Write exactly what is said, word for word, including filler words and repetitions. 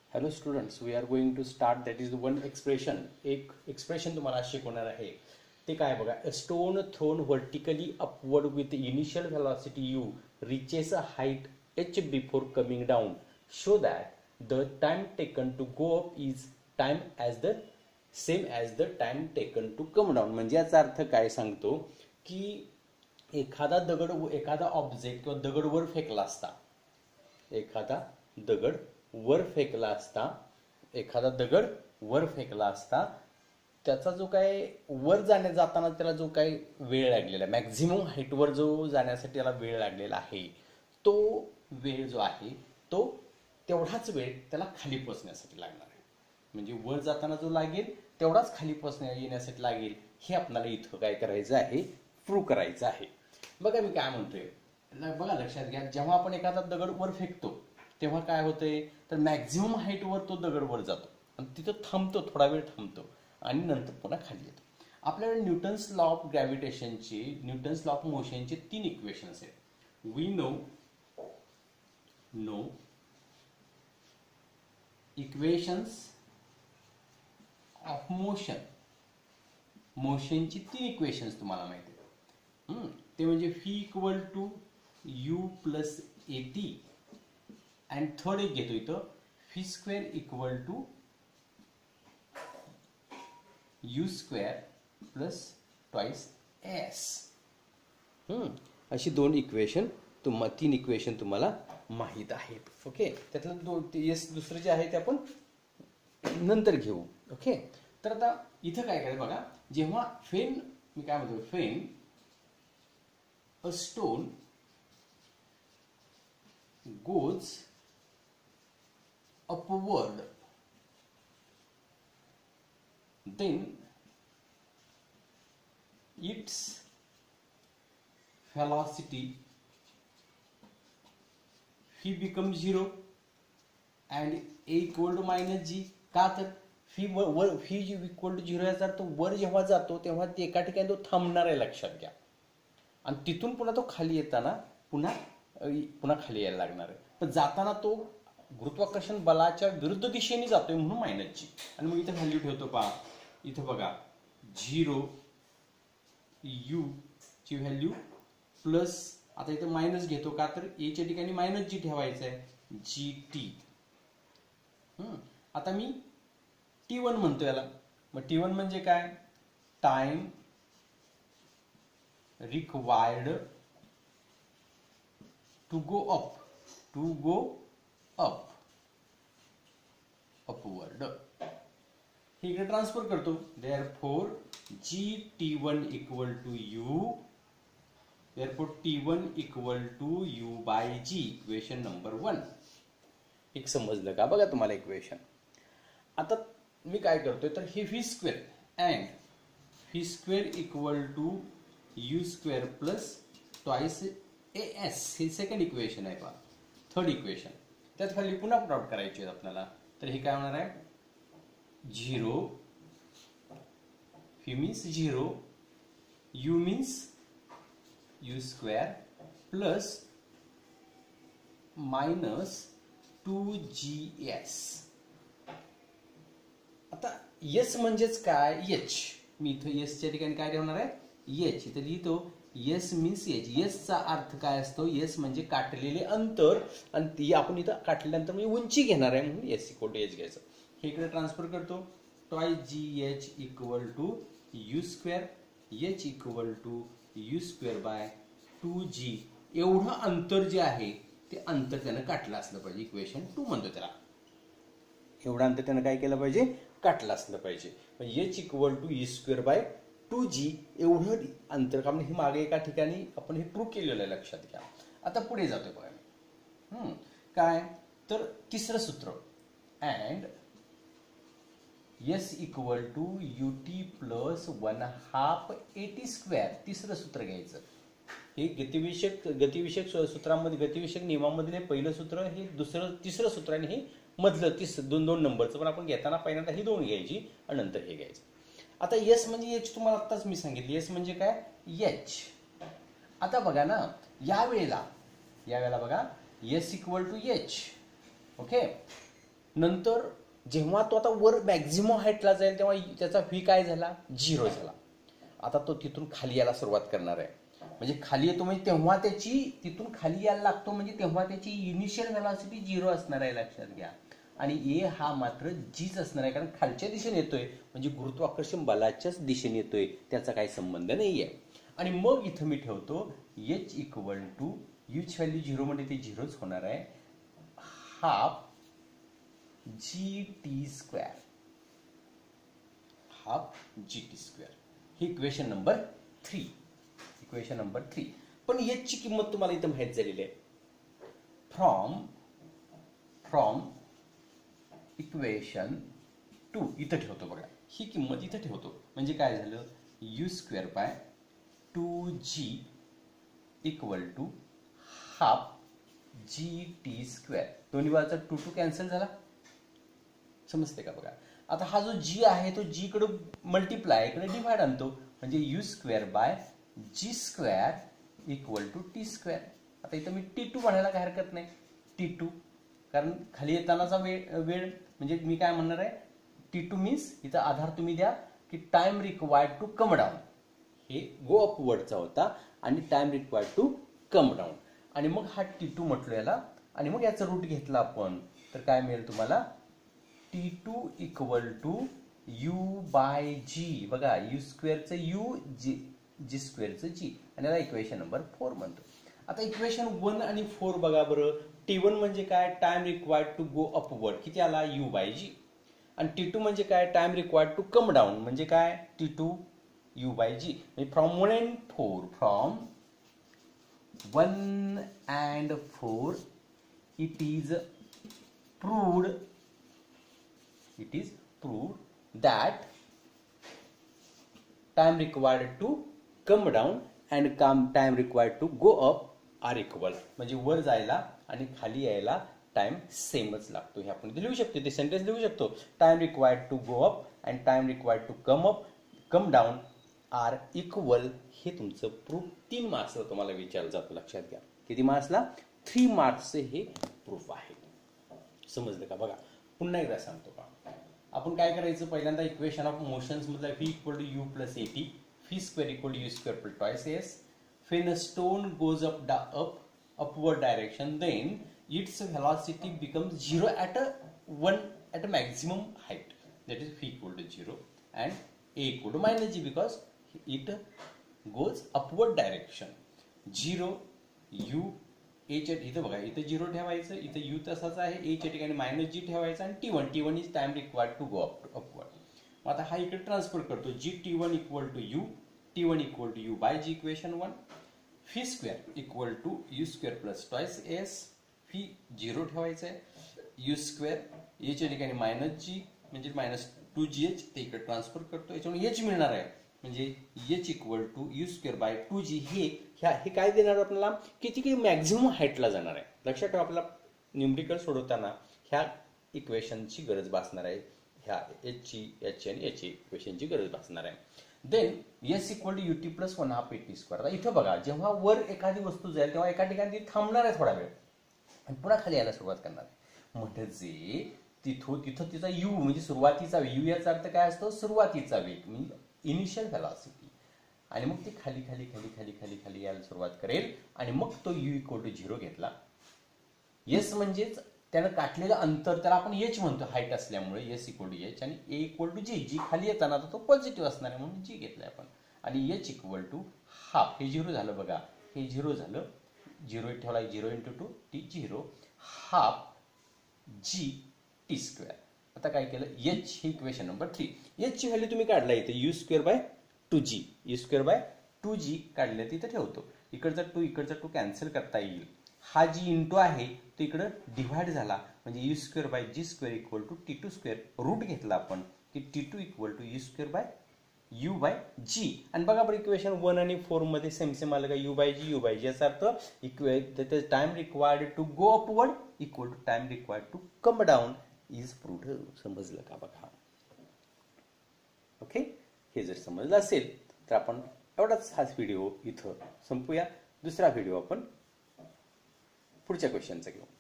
Hello students, we are going to start that is one expression. एक expression तुम्हाला शिकवणार आहे ते काय बघा. A stone thrown vertically upward with initial velocity u reaches a height h before coming down. Show that the time taken to go up is time as the same as the time taken to come down. म्हणजे याचा अर्थ काय सांगतो की एखादा दगड एखादा object किंवा दगड वर फेकला असता एखादा दगड वर फेकला असता एखादा दगड वर फेकला असता त्याचा जो काय वर जाण्या जाताना त्याला जो काही वेळ लागलेला आहे मॅक्झिमम हाईटवर जो जाण्यासाठी त्याला वेळ लागलेला आहे तो वेळ जो आहे तो तेवढाच वेळ त्याला खाली पोहोचण्यासाठी लागणार आहे. म्हणजे वर जाताना जो लागेल तेवढाच खाली पोहोचण्या येण्यासाठी लागेल हे आपल्याला इथं काय करायचं आहे प्रूव्ह करायचं आहे. बघा मी काय म्हणतोय बघा लक्षात घ्या जेव्हा आपण एखादा दगड वर फेकतो तेव्हा काय होतंय तर मॅक्झिमम हाईटवर तो दगड वर जातो आणि तिथं थांबतो थोडा वेळ थांबतो आणि नंतर पुन्हा खाली येतो. आपल्याकडे न्यूटन्स लॉ ऑफ ग्रॅव्हिटेशनची न्यूटन्स लॉ ऑफ मोशनचे तीन इक्वेशन्स आहेत. We know no equations of motion मोशनची तीन इक्वेशन्स तुम्हाला माहिती आहेत. ते म्हणजे v equal to u plus a t आणि थर्ड एक घेतो इथं v square equal to u square plus twice s. अशी दोन इक्वेशन तुम्हा तीन इक्वेशन तुम्हाला माहीत आहेत. ओके त्यातलं दोन एस दुसरं जे आहे ते आपण नंतर घेऊ. ओके तर आता इथं काय करायचं बघा जेव्हा फेन मी काय म्हणतो फेन a stone goes upward then its velocity phi becomes zero and a equal to minus g. का तर फी वर v g equal to zero याचा तो वर जेव्हा जातो तेव्हा ते एका ठिकाणी तो थांबणार आहे लक्षात घ्या आणि तिथून पुन्हा तो खाली येताना पुन्हा पुन्हा खाली यायला लागणार आहे. पण जाताना तो गुरुत्वाकर्षण बलाच्या विरुद्ध दिशेने जातोय म्हणून मायनस जी आणि मग इथे व्हॅल्यू ठेवतो पहा इथं बघा झिरो यू ची व्हॅल्यू प्लस आता इथं मायनस घेतो का तर एच्या ठिकाणी मायनस जी ठेवायचं आहे जी टी. आता मी टी वन म्हणतो याला मग टी वन म्हणजे काय time required to go up to go up upward हे इकडे ट्रान्सफर करतो. Therefore g t one equal to u therefore t one equal to u by g equation number one. एक समजलं का बघा तुम्हाला इक्वेशन. आता मी काय करतोय तर हे v square and v square equal to u square plus twice a s हे सेकंड इक्वेशन आहे पहा. थर्ड इक्वेशन त्यात व्हॅल्यू पुन्हा पुट आउट करायची आहे आपल्याला. तर हे काय होणार आहे zero v means zero u means u square plus minus two g s. आता एस म्हणजेच काय एच मी इथं एसच्या ठिकाणी काय ठेवणार आहे एच इथं लिहितो एस मीन्स एच. एसचा अर्थ काय असतो एस म्हणजे काटलेले अंतर आणि ती आपण इथं काटलेल्यानंतर म्हणजे उंची घेणार आहे म्हणून एस इक्वल टू एच घ्यायचं. हे इकडे ट्रान्सफर करतो twice g h equal to u square h equal to u square by two g. एवढं अंतर जे आहे ते अंतर त्यानं काटलं असलं पाहिजे. इक्वेशन टू म्हणतो त्याला एवढं अंतर त्यानं काय केलं पाहिजे काटलं असलं पाहिजे. H equal to u square by two g एवढं अंतर कारण हे मागे एका ठिकाणी आपण हे प्रूव्ह केलेलं आहे लक्षात घ्या. आता पुढे जातोय बघा काय तर तिसरं सूत्र and s equal to u t plus one half a t square. तिसरं सूत्र घ्यायचं. हे गतिविषयक गतिविषयक सूत्रामध्ये गतिविषयक नियमामधले पहिलं सूत्र हे दुसरं तिसरं सूत्र आणि हे मधलं तिस दोन दोन नंबरचं पण आपण घेताना पहिल्यांदा ही दोन घ्यायची आणि नंतर हे घ्यायचं. आता एस म्हणजे एच तुम्हाला आत्ताच मी सांगितलं एस म्हणजे काय एच. आता बघा ना या वेळेला या वेळेला बघा s equal to h. Okay नंतर जेव्हा तो आता वर मॅक्झिमम हाईटला जाईल तेव्हा त्याचा व्ही काय झाला, झिरो झाला. आता तो तिथून खाली यायला सुरुवात करणार आहे. म्हणजे खाली येतो म्हणजे तेव्हा त्याची तिथून खाली यायला लागतो म्हणजे तेव्हा त्याची इनिशियल व्हेलॉसिटी झिरो असणार आहे, लक्षात घ्या. आणि ए हा मात्र जीच असणार आहे, कारण खालच्या दिशेने येतोय म्हणजे गुरुत्वाकर्षण बलाच्याच दिशेने येतोय, त्याचा काही संबंध नाहीये. आणि मग इथं मी ठेवतो एच इक्वल टू यूच व्हॅल्यू झिरो म्हणजे ते झिरोच होणार आहे, half g t square, half g t square. ही equation number three, equation number three. पण एच ची किंमत तुम्हाला इथं माहित झालेली आहे. फ्रॉम फ्रॉम इक्वेशन टू इथं ठेवतो बघा, ही किंमत इथं ठेवतो म्हणजे काय झालं, u square by two g equal to half g t square. दोन्ही बाजूचा टू टू कॅन्सल झाला, समजते का बघा. आता हा जो जी आहे तो जी कडे मल्टिप्लाय इकडे डिवाइड आणतो म्हणजे u square by g square equal to t square. आता इथं मी टी टू म्हणायला काय हरकत नाही, टी टू, कारण खाली येतानाचा वेळ वेळ म्हणजे मी काय म्हणणार आहे, टी टू मीन्स इथं आधार तुम्ही द्या की time required to come down. हे गो अपवर्डचा होता आणि time required to come down. आणि मग हा टी टू म्हटलो याला, आणि मग याचा रूट घेतला आपण तर काय मिळेल तुम्हाला, t two equal to u by g. बघा यू स्क्वेअरचं यू, जी जी स्क्वेअरचं जी, आणि याला इक्वेशन नंबर फोर म्हणतो. आता इक्वेशन वन आणि फोर बघा बरं. टी वन म्हणजे काय, time required to go upward, किती आला, यू बाय जी. आणि टी टू म्हणजे काय, time required to come down म्हणजे काय, t two u by g. म्हणजे from one and four, from one and four it is proved, it is proved that time required to come down and time required to go up are equal. म्हणजे वर जायला आणि खाली यायला time सेमच लागतो. हे आपण लिहू शकतो, ते सेंटेन्स लिहू शकतो. Time required to go up and time required to come up come down are equal. हे तुमचं प्रूफ तीन मार्क्सला तुम्हाला विचारलं जातं, लक्षात घ्या. किती मार्क्सला, थ्री मार्क्सचे हे प्रूफ आहे. समजलं का बघा. पुन्हा एकदा सांगतो का, आपण काय करायचं, पहिल्यांदा इक्वेशन ऑफ मोशन्स मधला v equal to u plus a t, v square equal to u square plus twice s. When a stone goes up up upward direction, then its velocity becomes zero at a one at a maximum height, that is v equal to zero and a equal to minus g because it goes upward direction. Zero u a च्या इथं बघा, इथं zero ठेवायचं, इथं u तसाच आहे, a च्या ठिकाणी मायनस जी ठेवायचं आणि t one, t one is time required to go up upward. मग आता हा इकडे ट्रान्सफर करतो, g t one equal to u, t one equal to u by g equation one. V square equal to u square plus twice s, v zero ठेवायचं आहे, you square एच्या ठिकाणी minus जी म्हणजे मायनस टू जी H, ते इकडे transfer करतो, याच्यामुळे H मिळणार आहे म्हणजे h equal to u square by two g. हे ह्या हे काय देणार आपल्याला, किती किती मॅक्झिमम हाईटला जाणार आहे. लक्षात ठेवा, आपल्याला न्यूमरिकल सोडवताना ह्या इक्वेशनची गरज भासणार आहे, ह्या एच ची एच आणि एच इक्वेशनची गरज भासणार आहे. Then s equal to u t plus one half a t square. आता इथं बघा, जेव्हा वर एखादी वस्तू जाईल तेव्हा एका ठिकाणी ती थांबणार आहे थोडा वेळ आणि पुन्हा खाली यायला सुरुवात करणार आहे. म्हणजे तिथं तिथं तिचा यू म्हणजे सुरुवातीचा वेग, यू याचा अर्थ काय असतो, सुरुवातीचा वेग म्हणजे इनिशियल व्हेलॉसिटी. आणि मग ती खाली खाली खाली खाली खाली खाली यायला सुरुवात करेल आणि मग तो यू इक्वल टू झिरो घेतला. एस म्हणजेच त्यानं काटलेलं अंतर, त्याला आपण एच म्हणतो हाईट असल्यामुळे, एस इक्वल टू एच, आणि ए इक्वल टू जी, जी खाली येताना तो पॉझिटिव्ह असणार आहे म्हणून जी घेतलाय आपण. आणि एच इक्वल टू हाफ, हे झिरो झालं बघा, हे झिरो झालं, झिरो ठेवला, zero into two t zero, half g t square. आता काय केलं, एच ही इक्वेशन नंबर थ्री. एच ची व्हॅल्यू तुम्ही काढला इथे, u square by two g, u square by two g काढलं तिथे ठेवतो. इकडचा टू इकडचा टू कॅन्सल करता येईल. हा जी इंटू आहे तो इकडं डिव्हाइड झाला म्हणजे u square by g square equal to t two square. Root घेतला आपण की t two equal to u square by u by g. आणि बघा बरं, इक्वेशन वन आणि फोर मध्ये सेम सेम आलं का, u by g u by g. याचा अर्थ इक्वे time required to go upward equal to time required to come down is proved. समजलं का बघा. ओके, हे जर समजलं असेल तर आपण एवढाच हाच व्हिडिओ इथं संपूया. दुसरा व्हिडिओ आपण पुढच्या क्वेश्चनचा घेऊ.